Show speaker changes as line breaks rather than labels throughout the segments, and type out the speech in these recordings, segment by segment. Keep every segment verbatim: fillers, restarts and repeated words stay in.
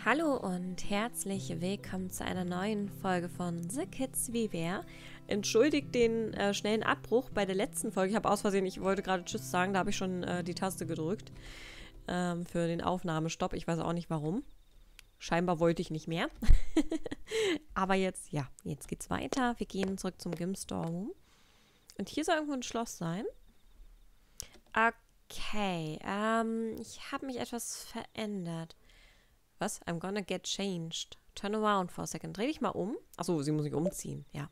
Hallo und herzlich willkommen zu einer neuen Folge von The Kids Viver. Entschuldigt den äh, schnellen Abbruch bei der letzten Folge. Ich habe aus Versehen, ich wollte gerade Tschüss sagen, da habe ich schon äh, die Taste gedrückt ähm, für den Aufnahmestopp. Ich weiß auch nicht warum. Scheinbar wollte ich nicht mehr. Aber jetzt, ja, jetzt geht's weiter. Wir gehen zurück zum Gym-Store. Und hier soll irgendwo ein Schloss sein. Okay, ähm, ich habe mich etwas verändert. Was? I'm gonna get changed. Turn around for a second. Dreh dich mal um. Achso, sie muss sich umziehen, ja.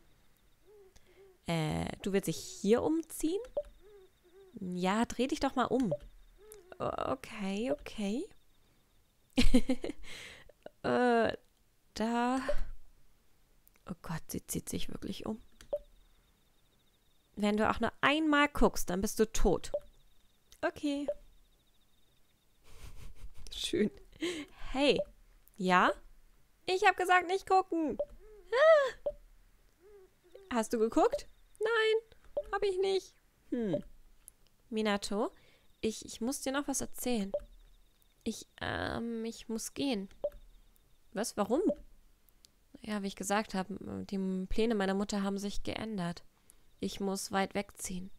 Äh, du willst dich hier umziehen? Ja, dreh dich doch mal um. Okay, okay. äh, da. Oh Gott, sie zieht sich wirklich um. Wenn du auch nur einmal guckst, dann bist du tot. Okay. Schön. Hey. Ja? Ich habe gesagt, nicht gucken. Ah. Hast du geguckt? Nein, habe ich nicht. Hm. Minato, ich, ich muss dir noch was erzählen. Ich, ähm, ich muss gehen. Was? Warum? Ja, wie ich gesagt habe, die Pläne meiner Mutter haben sich geändert. Ich muss weit wegziehen.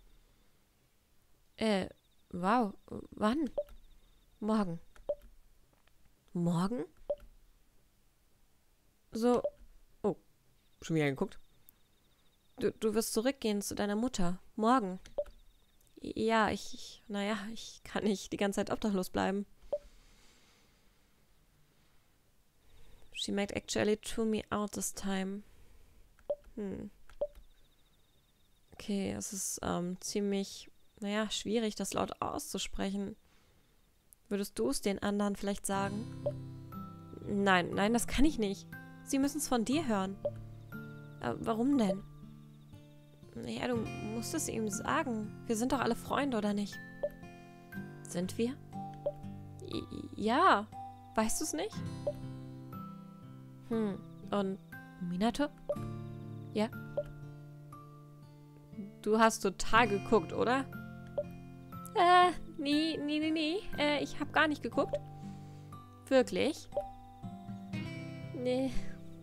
Äh, wow. Wann? Morgen. Morgen? So. Oh, schon wieder geguckt. Du, du wirst zurückgehen zu deiner Mutter. Morgen. Ja, ich, ich, naja, ich kann nicht die ganze Zeit obdachlos bleiben. She might actually throw me out this time. Hm. Okay, es ist ähm, ziemlich, naja, schwierig, das laut auszusprechen. Würdest du es den anderen vielleicht sagen? Nein, nein, das kann ich nicht. Sie müssen es von dir hören. Äh, warum denn? Ja, du musst es ihm sagen. Wir sind doch alle Freunde, oder nicht? Sind wir? I ja. Weißt du es nicht? Hm. Und Minato? Ja? Du hast total geguckt, oder? Äh, nee, nee, nee, nee. Äh, ich hab gar nicht geguckt. Wirklich? Nee.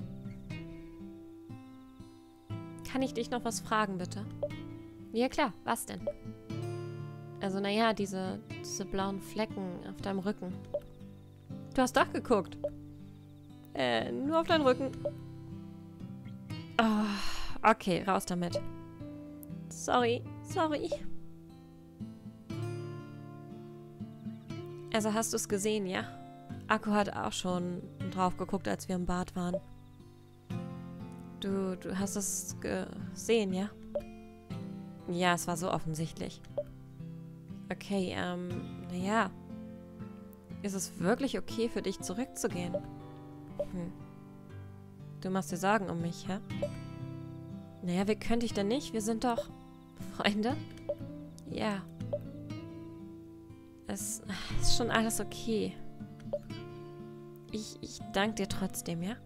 Kann ich dich noch was fragen, bitte? Ja, klar. Was denn? Also, naja, diese, diese blauen Flecken auf deinem Rücken. Du hast doch geguckt. Äh, nur auf deinen Rücken. Oh, okay, raus damit. Sorry, sorry. Also hast du es gesehen, ja? Akku hat auch schon drauf geguckt, als wir im Bad waren. Du, du hast es gesehen, ja? Ja, es war so offensichtlich. Okay, ähm, naja. Ist es wirklich okay für dich zurückzugehen? Hm. Du machst dir Sorgen um mich, hä? Naja, wie könnte ich denn nicht? Wir sind doch Freunde? Ja. Es ist schon alles okay. Ich, ich danke dir trotzdem, ja?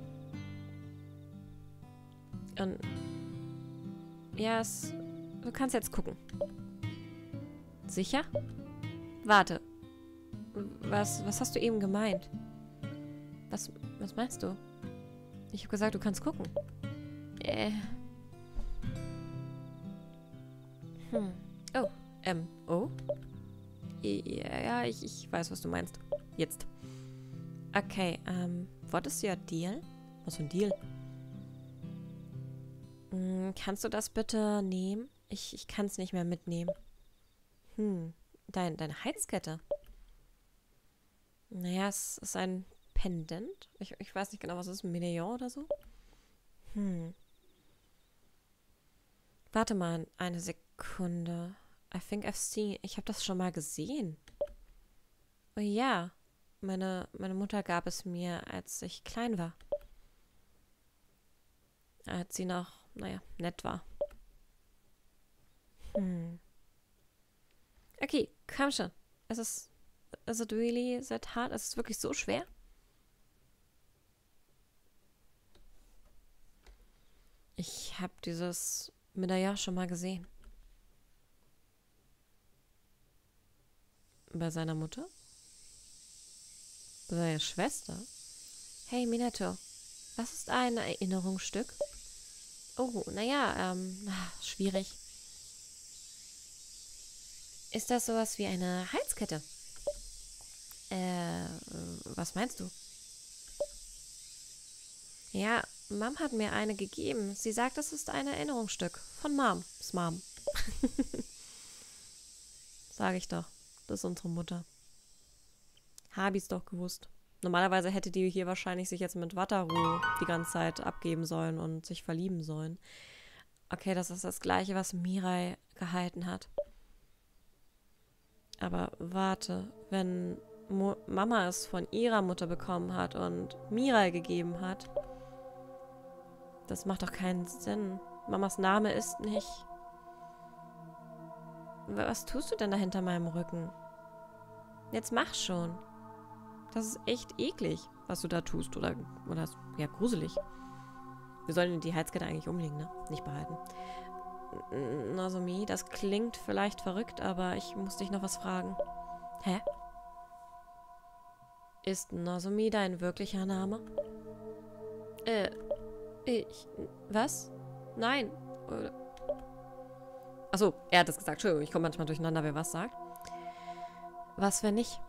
Und ja, es, du kannst jetzt gucken. Sicher? Warte. Was, was hast du eben gemeint? Was, was meinst du? Ich habe gesagt, du kannst gucken. Äh. Hm. Oh. Ähm. Oh? Ja, ja, ich, ich weiß, was du meinst. Jetzt. Okay, ähm. What is your deal? Was für ein Deal? Hm, kannst du das bitte nehmen? Ich, ich kann es nicht mehr mitnehmen. Hm. Dein, deine Heizkette? Naja, es ist ein Pendant. Ich, ich weiß nicht genau, was es ist. Ein Medaillon oder so? Hm. Warte mal eine Sekunde. I think I've seen... Ich habe das schon mal gesehen. Oh ja. Meine, meine Mutter gab es mir, als ich klein war. Als sie noch, naja, nett war. Hm. Okay, komm schon. Es ist... Is it really that hard? Es ist wirklich so schwer? Ich habe dieses Medaillon schon mal gesehen. Bei seiner Mutter? Seine Schwester? Hey, Minato. Was ist ein Erinnerungsstück? Oh, naja, ähm, ach, schwierig. Ist das sowas wie eine Halskette? Äh, was meinst du? Ja, Mom hat mir eine gegeben. Sie sagt, es ist ein Erinnerungsstück. Von Mom. Ist Mom. Sag ich doch. Das ist unsere Mutter. Hab ich's doch gewusst. Normalerweise hätte die hier wahrscheinlich sich jetzt mit Wataru die ganze Zeit abgeben sollen und sich verlieben sollen. Okay, das ist das Gleiche, was Mirai gehalten hat. Aber warte, wenn Mo Mama es von ihrer Mutter bekommen hat und Mirai gegeben hat, das macht doch keinen Sinn. Mamas Name ist nicht... Was tust du denn da hinter meinem Rücken? Jetzt mach schon. Das ist echt eklig, was du da tust. Oder, oder ja, gruselig. Wir sollen die Halskette eigentlich umlegen, ne? Nicht behalten. Nozomi, das klingt vielleicht verrückt, aber ich muss dich noch was fragen. Hä? Ist Nozomi dein wirklicher Name? Äh, ich... Was? Nein. Oder... Achso, er hat es gesagt. Entschuldigung, ich komme manchmal durcheinander, wer was sagt. Was, wenn nicht?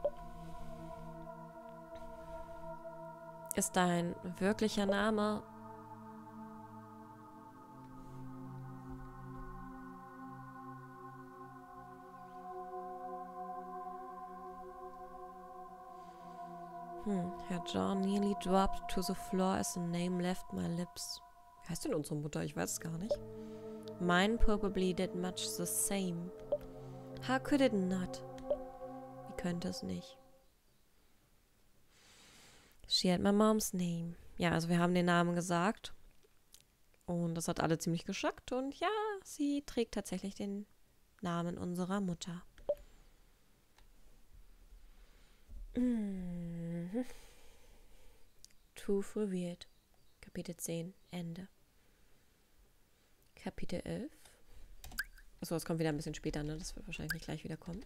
Ist dein wirklicher Name... Hm, Herr John nearly dropped to the floor as the name left my lips. Wie heißt denn unsere Mutter? Ich weiß es gar nicht. Mine probably did much the same. How could it not? Wie könnte es nicht? She had my mom's name. Ja, also wir haben den Namen gesagt. Und das hat alle ziemlich geschockt. Und ja, sie trägt tatsächlich den Namen unserer Mutter. Mhm. Truth revealed. Kapitel zehn. Ende. Kapitel elf. Achso, das kommt wieder ein bisschen später, ne? Das wird wahrscheinlich nicht gleich wieder kommen.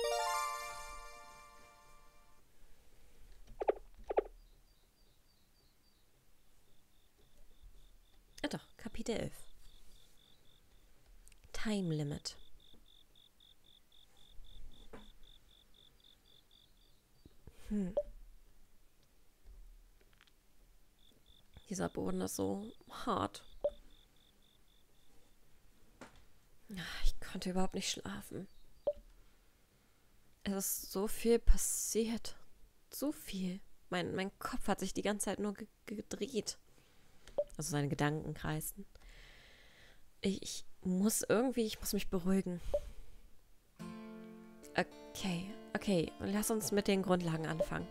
Ah doch, Kapitel elf. Time Limit. Hm. Dieser Boden ist so hart. Ich konnte überhaupt nicht schlafen. Es ist so viel passiert. So viel. Mein, mein Kopf hat sich die ganze Zeit nur ge gedreht. Also seine Gedanken kreisten. Ich, ich muss irgendwie, ich muss mich beruhigen. Okay, okay. Lass uns mit den Grundlagen anfangen.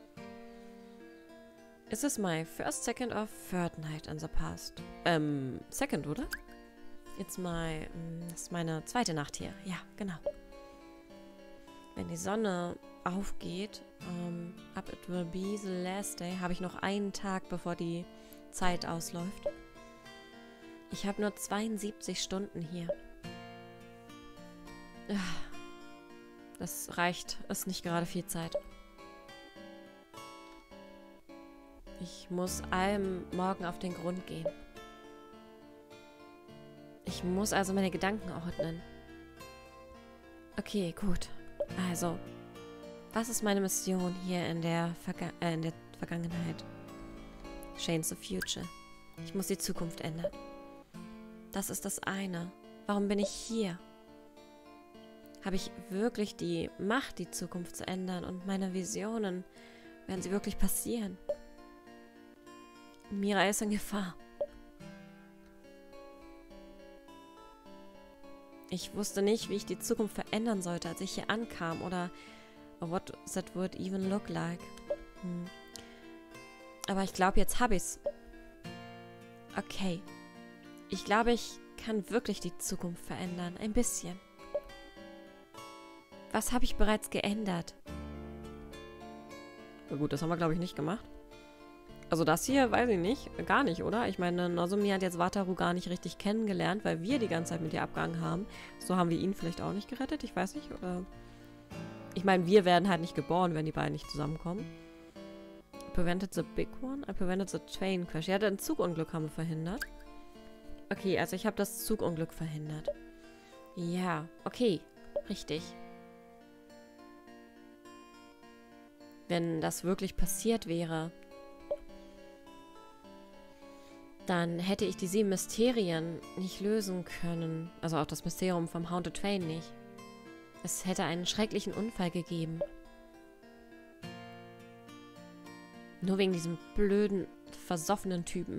Is this my first, second or third night in the past? Ähm, second, oder? It's my, das ist meine zweite Nacht hier. Ja, genau. Wenn die Sonne aufgeht, um, up it will be the last day, habe ich noch einen Tag, bevor die Zeit ausläuft. Ich habe nur zweiundsiebzig Stunden hier. Das reicht, ist nicht gerade viel Zeit. Ich muss allem morgen auf den Grund gehen. Ich muss also meine Gedanken ordnen. Okay, gut. Also, was ist meine Mission hier in der, Verga äh, in der Vergangenheit? Change the future. Ich muss die Zukunft ändern. Das ist das eine. Warum bin ich hier? Habe ich wirklich die Macht, die Zukunft zu ändern? Und meine Visionen, werden sie wirklich passieren? Mirai ist in Gefahr. Ich wusste nicht, wie ich die Zukunft verändern sollte, als ich hier ankam. Oder what that would even look like. Hm. Aber ich glaube, jetzt habe ich's. Okay. Ich glaube, ich kann wirklich die Zukunft verändern. Ein bisschen. Was habe ich bereits geändert? Na gut, das haben wir, glaube ich, nicht gemacht. Also das hier, weiß ich nicht. Gar nicht, oder? Ich meine, Nozomi hat jetzt Wataru gar nicht richtig kennengelernt, weil wir die ganze Zeit mit ihr abgehangen haben. So haben wir ihn vielleicht auch nicht gerettet, ich weiß nicht. Oder ich meine, wir werden halt nicht geboren, wenn die beiden nicht zusammenkommen. prevented the big one? I prevented the train crash. Ja, ein Zugunglück haben wir verhindert. Okay, also ich habe das Zugunglück verhindert. Ja, okay. Richtig. Wenn das wirklich passiert wäre, dann hätte ich die sieben Mysterien nicht lösen können. Also auch das Mysterium vom Haunted Train nicht. Es hätte einen schrecklichen Unfall gegeben. Nur wegen diesem blöden, versoffenen Typen.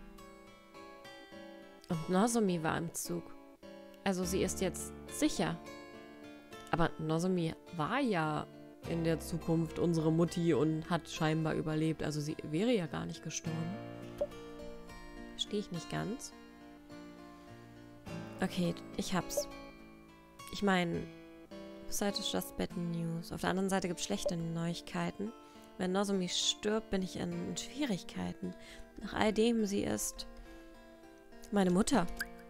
Und Nozomi war im Zug. Also sie ist jetzt sicher. Aber Nozomi war ja in der Zukunft unsere Mutti und hat scheinbar überlebt. Also sie wäre ja gar nicht gestorben. Verstehe ich nicht ganz. Okay, ich hab's. Ich meine, Seite ist Just Bad News. Auf der anderen Seite gibt es schlechte Neuigkeiten. Wenn Nozomi stirbt, bin ich in Schwierigkeiten. Nach all dem, sie ist meine Mutter.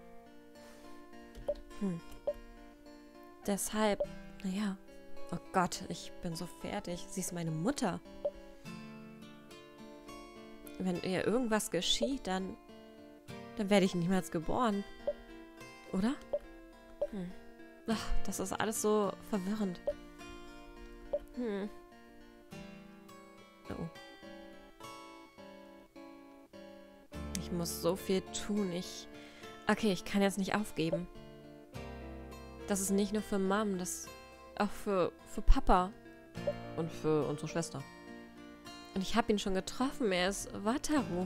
Hm. Deshalb, naja. Oh Gott, ich bin so fertig. Sie ist meine Mutter. Wenn ihr irgendwas geschieht, dann, dann werde ich niemals geboren. Oder? Hm. Ach, das ist alles so verwirrend. Hm. Oh. Ich muss so viel tun. Ich... Okay, ich kann jetzt nicht aufgeben. Das ist nicht nur für Mom, das auch für, für Papa. Und für unsere Schwester. Und ich habe ihn schon getroffen. Er ist Wataru.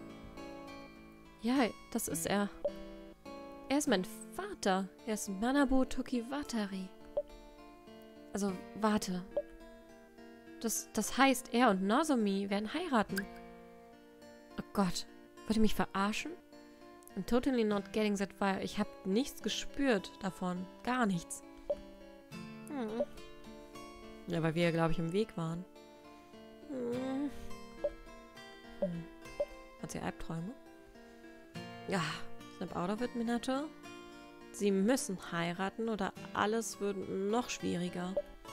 Ja, das ist er. Er ist mein Vater. Er ist Manabu Tokiwatari. Also, warte. Das, das heißt, er und Nozomi werden heiraten. Oh Gott. Wollt ihr mich verarschen? I'm totally not getting that vibe. Ich habe nichts gespürt davon. Gar nichts. Hm. Ja, weil wir, glaube ich, im Weg waren. Hm. Hm. Hat sie Albträume? Ja. Snap out of it, Minato. Sie müssen heiraten oder alles wird noch schwieriger.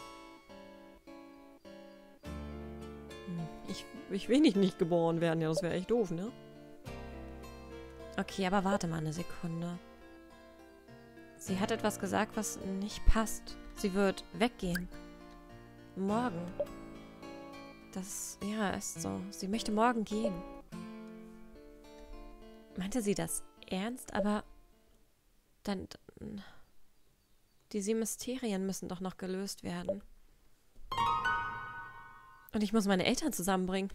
Hm. Ich, ich will nicht, nicht geboren werden. Ja, das wäre echt doof, ne? Okay, aber warte mal eine Sekunde. Sie hat etwas gesagt, was nicht passt. Sie wird weggehen. Morgen. Das, ja, ist so. Sie möchte morgen gehen. Meinte sie das ernst? Aber dann... dann die sieben Mysterien müssen doch noch gelöst werden. Und ich muss meine Eltern zusammenbringen.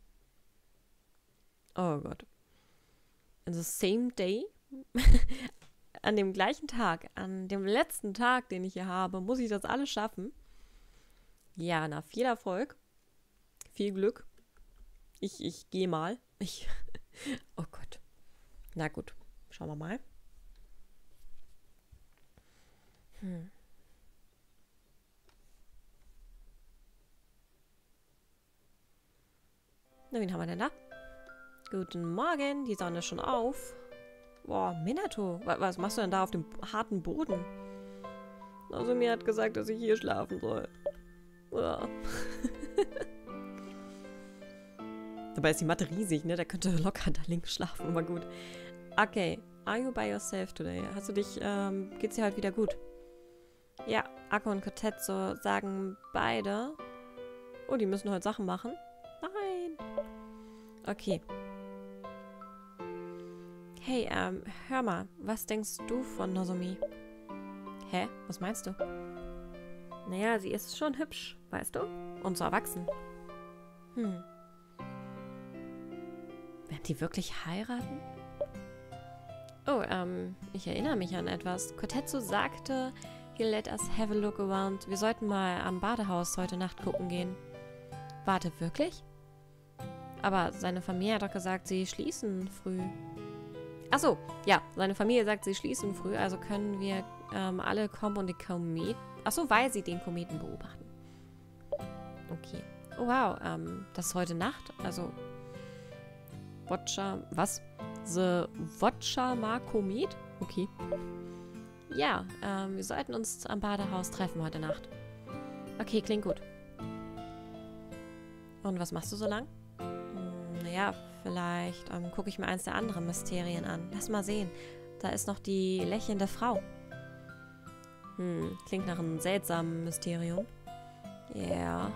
Oh Gott. In the same day, an dem gleichen Tag, an dem letzten Tag, den ich hier habe, muss ich das alles schaffen. Ja, na, viel Erfolg. Viel Glück. Ich, ich gehe mal. Ich, oh Gott. Na gut, schauen wir mal. Hm. Na, wen haben wir denn da? Guten Morgen, die Sonne ist schon auf. Boah, Minato, was machst du denn da auf dem harten Boden? Also mir hat gesagt, dass ich hier schlafen soll. Ja. Dabei ist die Matte riesig, ne? Der könnte locker da links schlafen, aber gut. Okay, are you by yourself today? Hast du dich, ähm, geht's dir halt wieder gut? Ja, Akko und Kotetsu sagen beide. Oh, die müssen heute Sachen machen. Nein. Okay. Hey, ähm, hör mal, was denkst du von Nozomi? Hä? Was meinst du? Naja, sie ist schon hübsch, weißt du? Und so erwachsen. Hm. Werden die wirklich heiraten? Oh, ähm, ich erinnere mich an etwas. Kotetsu sagte, he'll let us have a look around. Wir sollten mal am Badehaus heute Nacht gucken gehen. Warte, wirklich? Aber seine Familie hat doch gesagt, sie schließen früh. Achso, ja, seine Familie sagt, sie schließen früh, also können wir ähm, alle kommen und den Komet... Achso, weil sie den Kometen beobachten. Okay. Oh wow, ähm, das ist heute Nacht, also... Watcha... Was? The Watchama-Komet? Okay. Ja, ähm, wir sollten uns am Badehaus treffen heute Nacht. Okay, klingt gut. Und was machst du so lang? naja, vielleicht ähm, gucke ich mir eins der anderen Mysterien an. Lass mal sehen. Da ist noch die lächelnde Frau. Hm, klingt nach einem seltsamen Mysterium. Ja. Yeah.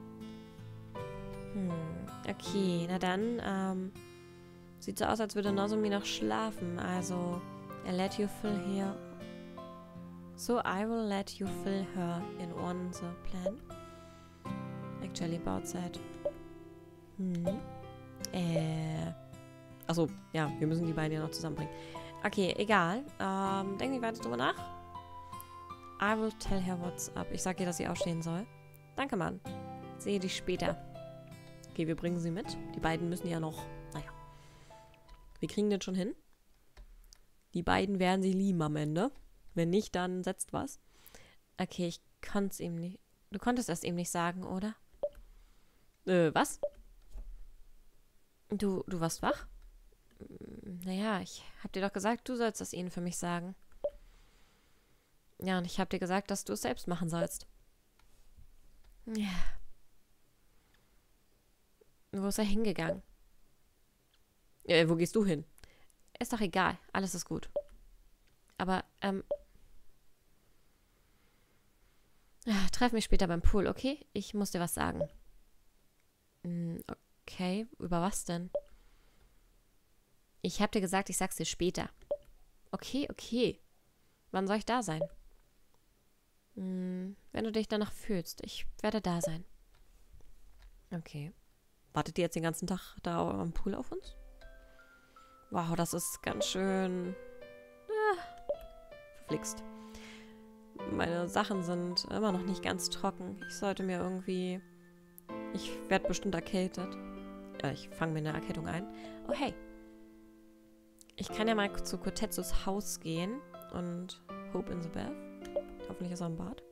Hm, okay, na dann, ähm, sieht so aus, als würde Nozomi noch schlafen. Also, I let you fill here. So, I will let you fill her in on the plan. Actually, about that. Hm. Äh. Achso, ja, wir müssen die beiden ja noch zusammenbringen. Okay, egal. Ähm, denken Sie weiter drüber nach. I will tell her what's up. Ich sag ihr, dass sie aufstehen soll. Danke, Mann. Sehe dich später. Okay, wir bringen sie mit. Die beiden müssen ja noch... Naja. Wir kriegen den schon hin. Die beiden werden sie lieben am Ende. Wenn nicht, dann setzt was. Okay, ich konnte es ihm nicht... Du konntest es ihm nicht sagen, oder? Äh, was? Du, du warst wach? Naja, ich hab dir doch gesagt, du sollst das ihnen für mich sagen. Ja, und ich hab dir gesagt, dass du es selbst machen sollst. Ja. Wo ist er hingegangen? Äh, wo gehst du hin? Ist doch egal, alles ist gut. Aber, ähm... ja, treff mich später beim Pool, okay? Ich muss dir was sagen. Hm, okay, über was denn? Ich hab dir gesagt, ich sag's dir später. Okay, okay. Wann soll ich da sein? Hm, wenn du dich danach fühlst. Ich werde da sein. Okay. Wartet ihr jetzt den ganzen Tag da am Pool auf uns? Wow, das ist ganz schön... Ah, verflixt. Meine Sachen sind immer noch nicht ganz trocken. Ich sollte mir irgendwie... Ich werde bestimmt erkältet. Äh, ich fange mir eine Erkältung ein. Oh, hey. Ich kann ja mal zu Kotetsus Haus gehen und Hope in the Bath. Hoffentlich ist er im Bad.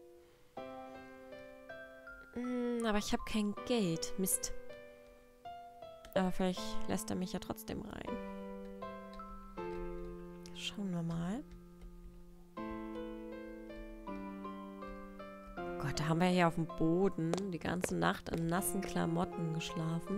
Hm, aber ich habe kein Geld. Mist. Aber vielleicht lässt er mich ja trotzdem rein. Schauen wir mal. Oh Gott, da haben wir hier auf dem Boden die ganze Nacht in nassen Klamotten geschlafen.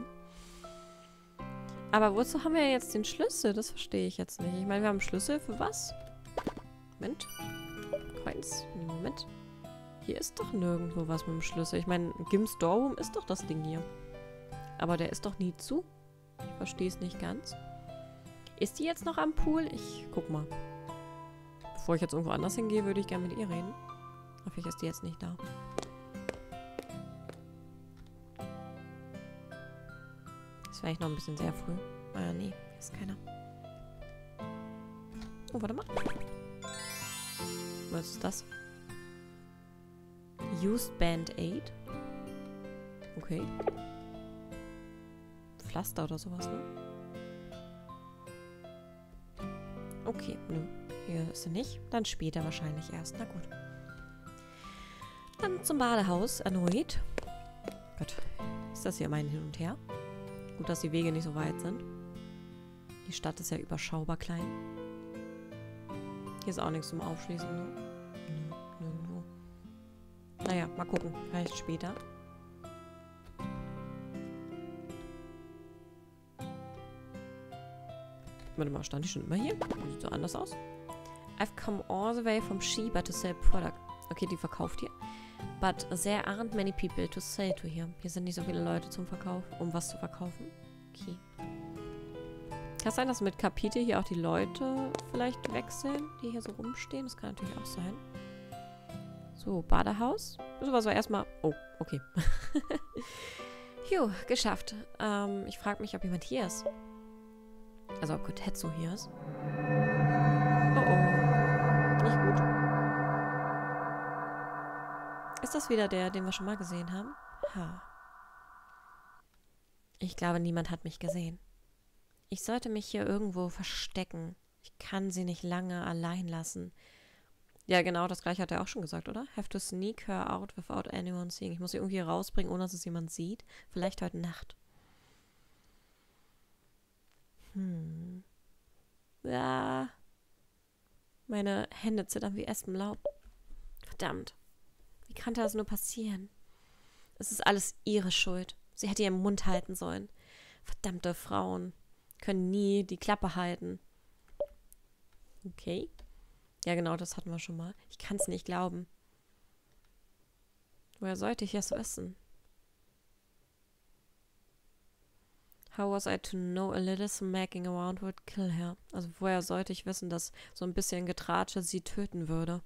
Aber wozu haben wir jetzt den Schlüssel? Das verstehe ich jetzt nicht. Ich meine, wir haben Schlüssel für was? Moment. Coins. Moment. Hier ist doch nirgendwo was mit dem Schlüssel. Ich meine, Gims Storeroom ist doch das Ding hier. Aber der ist doch nie zu. Ich verstehe es nicht ganz. Ist die jetzt noch am Pool? Ich guck mal. Bevor ich jetzt irgendwo anders hingehe, würde ich gerne mit ihr reden. Aber vielleicht ist die jetzt nicht da. Das wäre eigentlich noch ein bisschen sehr früh. Ah, nee, hier ist keiner. Oh, warte mal. Was ist das? Used Band-Aid. Okay. Pflaster oder sowas, ne? Okay, nö. Hier ist sie nicht. Dann später wahrscheinlich erst. Na gut. Dann zum Badehaus erneut. Gott, ist das hier mein Hin und Her? Gut, dass die Wege nicht so weit sind. Die Stadt ist ja überschaubar klein. Hier ist auch nichts zum Aufschließen, ne? Nö, nirgendwo. Naja, mal gucken. Vielleicht später. Warte mal, stand die schon immer hier? Sieht so anders aus. I've come all the way from Shiba to sell product. Okay, die verkauft hier. But there aren't many people to sell to here. Hier sind nicht so viele Leute zum Verkauf, um was zu verkaufen. Okay. Kann es sein, dass mit Kapitel hier auch die Leute vielleicht wechseln, die hier so rumstehen? Das kann natürlich auch sein. So, Badehaus. Müssen wir so erstmal... Oh, okay. Juh, geschafft. Ähm, ich frage mich, ob jemand hier ist. Also ob Kotetsu hier ist. Oh oh. Nicht gut. Ist das wieder der, den wir schon mal gesehen haben? Ha. Ich glaube, niemand hat mich gesehen. Ich sollte mich hier irgendwo verstecken. Ich kann sie nicht lange allein lassen. Ja, genau, das gleiche hat er auch schon gesagt, oder? Have to sneak her out without anyone seeing. Ich muss sie irgendwie rausbringen, ohne dass es jemand sieht. Vielleicht heute Nacht. Hm. Ja. Meine Hände zittern wie Espenlaub. Verdammt. Wie kann das nur passieren? Es ist alles ihre Schuld. Sie hätte ihren Mund halten sollen. Verdammte Frauen können nie die Klappe halten. Okay. Ja, genau, das hatten wir schon mal. Ich kann es nicht glauben. Woher sollte ich es wissen? How was I to know a little smacking around would kill her? Also woher sollte ich wissen, dass so ein bisschen Getratsche sie töten würde?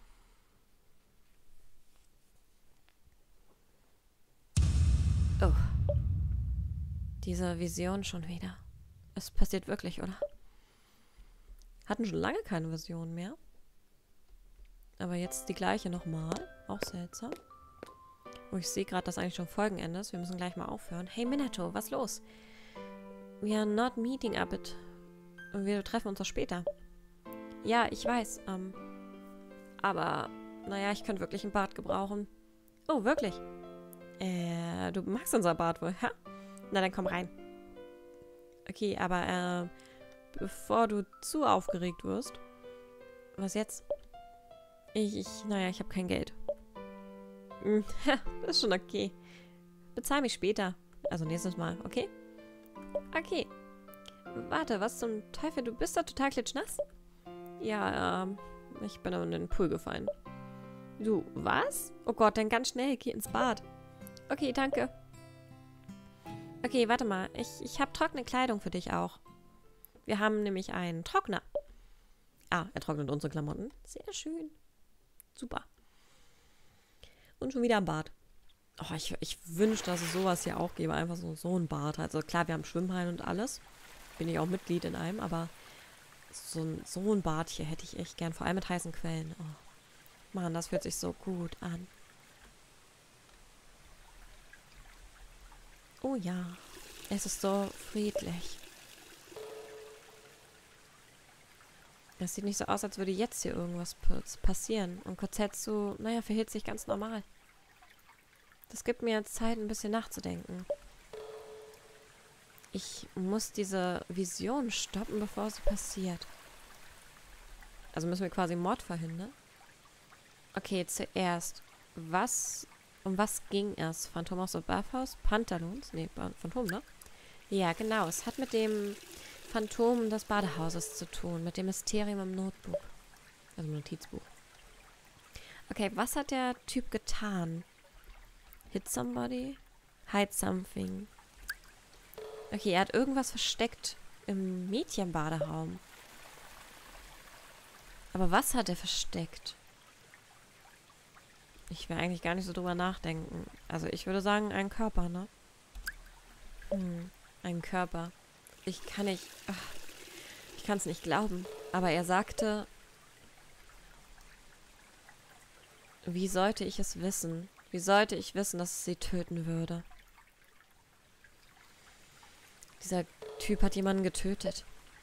Oh. Diese Vision schon wieder. Es passiert wirklich, oder? Hatten schon lange keine Vision mehr. Aber jetzt die gleiche nochmal. Auch seltsam. Oh, ich sehe gerade, dass eigentlich schon Folgenende ist. Wir müssen gleich mal aufhören. Hey Minato, was los? We are not meeting up it. Und wir treffen uns doch später. Ja, ich weiß. Ähm, aber, naja, ich könnte wirklich ein Bad gebrauchen. Oh, wirklich? Äh, du magst unser Bad wohl, ha? Na, dann komm rein. Okay, aber, äh, bevor du zu aufgeregt wirst. Was jetzt? Ich, ich, naja, ich habe kein Geld. Hm, das ist schon okay. Bezahl mich später. Also nächstes Mal, okay? Okay. Warte, was zum Teufel? Du bist doch total klitschnass? Ja, ähm, ich bin in den Pool gefallen. Du, was? Oh Gott, dann ganz schnell, geh ins Bad. Okay, danke. Okay, warte mal. Ich, ich habe trockene Kleidung für dich auch. Wir haben nämlich einen Trockner. Ah, er trocknet unsere Klamotten. Sehr schön. Super. Und schon wieder am Bad. Oh, ich, ich wünschte, dass es sowas hier auch gäbe. Einfach so, so ein Bad. Also klar, wir haben Schwimmhallen und alles. Bin ich auch Mitglied in einem, aber so ein, so ein Bad hier hätte ich echt gern. Vor allem mit heißen Quellen. Oh. Mann, das fühlt sich so gut an. Oh ja, es ist so friedlich. Es sieht nicht so aus, als würde jetzt hier irgendwas passieren. Und Kotetsu, naja, verhält sich ganz normal. Das gibt mir jetzt Zeit, ein bisschen nachzudenken. Ich muss diese Vision stoppen, bevor sie passiert. Also müssen wir quasi Mord verhindern. Okay, zuerst. Was, um was ging es? Phantom aus dem Bathhaus? Pantaloons? Nee, Phantom, ne? Ja, genau. Es hat mit dem Phantom des Badehauses zu tun. Mit dem Mysterium im Notebook. Also im Notizbuch. Okay, was hat der Typ getan? Hit somebody? Hide something. Okay, er hat irgendwas versteckt im Mädchenbaderaum. Aber was hat er versteckt? Ich will eigentlich gar nicht so drüber nachdenken. Also ich würde sagen, ein Körper, ne? Hm, ein Körper. Ich kann nicht... Ach, ich kann es nicht glauben. Aber er sagte... Wie sollte ich es wissen? Wie sollte ich wissen, dass es sie töten würde? Dieser Typ hat jemanden getötet.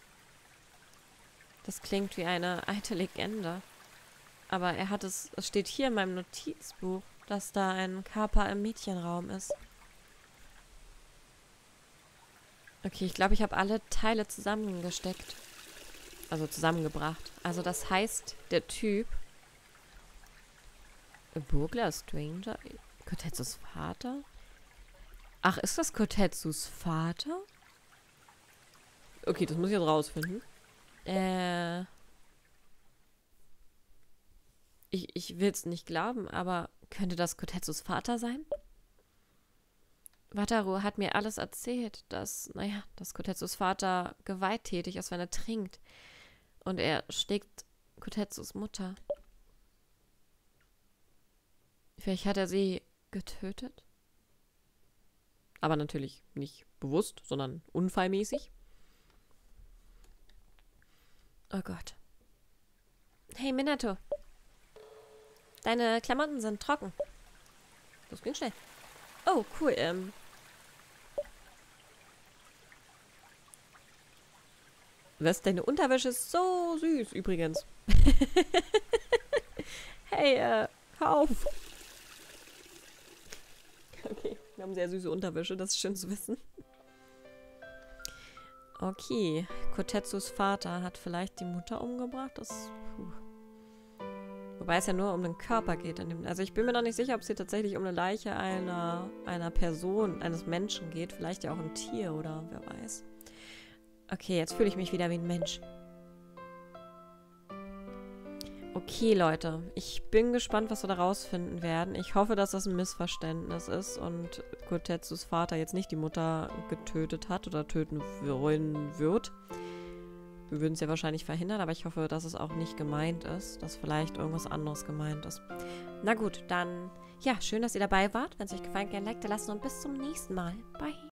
Das klingt wie eine alte Legende. Aber er hat es, es steht hier in meinem Notizbuch, dass da ein Körper im Mädchenraum ist. Okay, ich glaube, ich habe alle Teile zusammengesteckt. Also zusammengebracht. Also das heißt, der Typ... A Burglar, Stranger? Kotetsus Vater? Ach, ist das Kotetsus Vater? Okay, das muss ich jetzt rausfinden. Äh... Ich, ich will es nicht glauben, aber könnte das Kotetsus Vater sein? Wataru hat mir alles erzählt, dass, naja, dass Kotetsus Vater gewalttätig ist, wenn er trinkt. Und er schlägt Kotetsus Mutter. Vielleicht hat er sie getötet? Aber natürlich nicht bewusst, sondern unfallmäßig. Oh Gott. Hey, Minato. Deine Klamotten sind trocken. Das ging schnell. Oh, cool. Ähm. Was? Deine Unterwäsche ist so süß, übrigens. Hey, äh, hör auf. Okay, wir haben sehr süße Unterwäsche, das ist schön zu wissen. Okay, Kotetsus Vater hat vielleicht die Mutter umgebracht. Das, puh. Wobei es ja nur um den Körper geht. In dem, also ich bin mir noch nicht sicher, ob es hier tatsächlich um eine Leiche einer, einer Person, eines Menschen geht. Vielleicht ja auch ein Tier oder wer weiß. Okay, jetzt fühle ich mich wieder wie ein Mensch. Okay, Leute. Ich bin gespannt, was wir da rausfinden werden. Ich hoffe, dass das ein Missverständnis ist und Kotetsus Vater jetzt nicht die Mutter getötet hat oder töten wollen wird. Wir würden es ja wahrscheinlich verhindern, aber ich hoffe, dass es auch nicht gemeint ist, dass vielleicht irgendwas anderes gemeint ist. Na gut, dann, ja, schön, dass ihr dabei wart. Wenn es euch gefallen hat, gerne Like da lassen und bis zum nächsten Mal. Bye.